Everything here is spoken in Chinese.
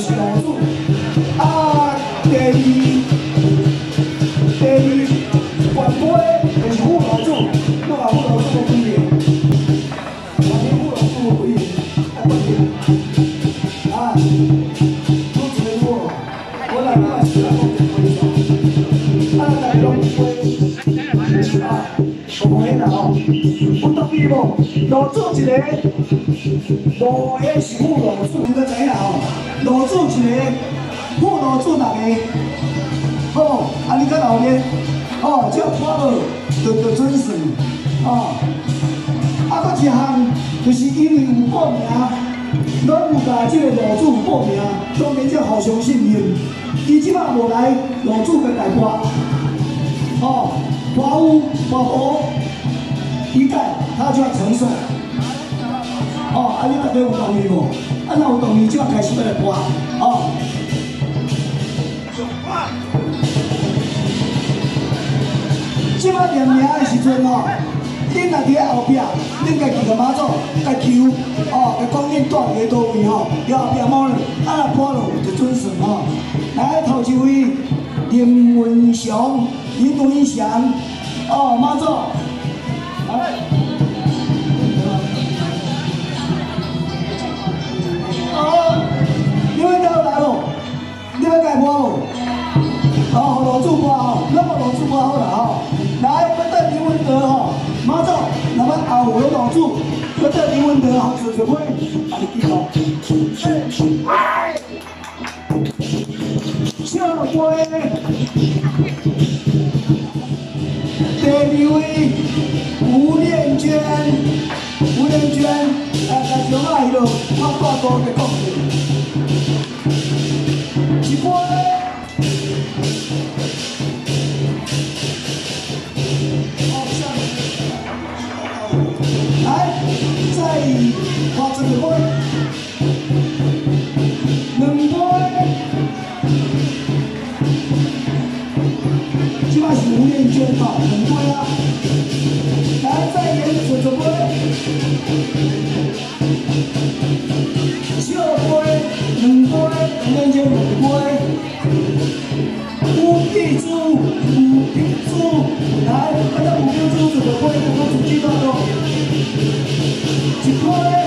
就是老主。啊，第二冠杯就是副老主，我把副老主都几个，我连副老主都几个，啊冠军，啊，都一个我，我来我是来讲一个规则，啊，大家拢会，啊，同学啦吼，有特别无？老主一个，无个是副老主，你都知啦吼，老主一个。 副老主六个，好，啊你较后面，哦，这花落就准算，哦，啊，搁一项就是因为有报名，咱有甲这个老主有报名，当然这互相信任。伊即摆无来，老主甲大歌，哦，花有花无，一概他就要承受。哦，啊你大家有同意无？啊，若有同意，即摆开始要来播，哦。 即摆念名的时阵哦，恁若伫咧后壁，恁家己个妈祖甲求哦，甲讲恁住伫倒位吼，伫后壁摸咧，啊若破落就准算吼。来头一位林文祥，哦妈祖，来，哦，你要交来无？你要改播无？哦，老主播吼，那么老主播好啦吼。 来，要带林文德吼，马祖，那么后有老主，要带林文德吼，就会，啊，你记住，笑杯，第二位吴念娟，大熊啊，伊就我大哥嘅讲的，一杯。 来，再花这个杯，两杯，即摆是吴念娟吼，两杯啊。来，再演一杯，小杯，两杯，吴念娟两杯。 五地主，来，大家五地主这个杯，我自己拿咯，一杯。